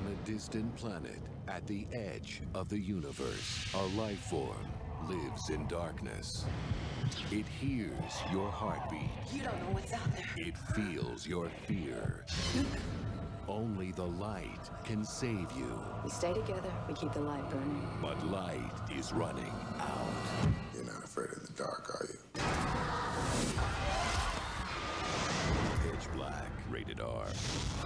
On a distant planet, at the edge of the universe, a life form lives in darkness. It hears your heartbeat. You don't know what's out there. It feels your fear. Only the light can save you. We stay together, we keep the light burning. But light is running out. You're not afraid of the dark, are you? Pitch Black, rated R.